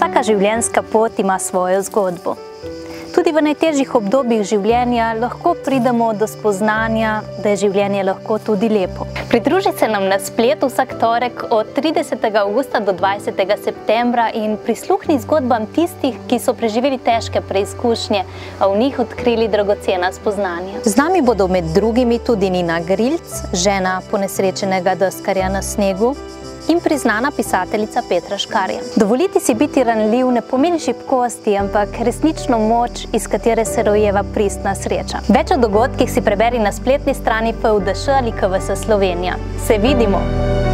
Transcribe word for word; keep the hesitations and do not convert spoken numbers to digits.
Vsaka življenjska pot ima svojo zgodbo. Tudi v najtežjih obdobjih življenja lahko pridemo do spoznanja, da je življenje lahko tudi lepo. Pridruži se nam na spletu vsak torek od tridesetega avgusta do dvajsetega septembra in prisluhni zgodbam tistih, ki so preživeli težke preizkušnje, a v njih odkrili dragocena spoznanja. Z nami bodo med drugimi tudi Nina Grilc, žena ponesrečenega deskarja na snegu, in priznana pisateljica Petra Škarja. Dovoliti si biti ranljiv ne pomeni šibkosti, ampak resnično moč, iz katere se rojeva pristna sreča. Več o dogodkih si preberi na spletni strani F U D Š ali K V S Slovenija. Se vidimo!